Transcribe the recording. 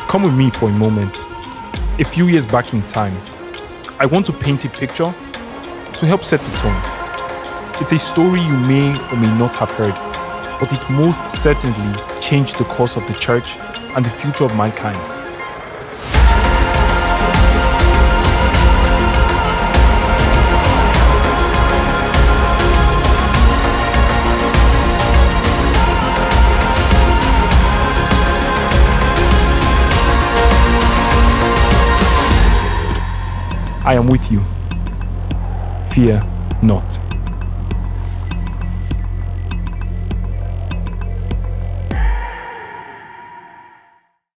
Come with me for a moment. A few years back in time, I want to paint a picture to help set the tone. It's a story you may or may not have heard, but it most certainly changed the course of the church and the future of mankind. I am with you. Fear not.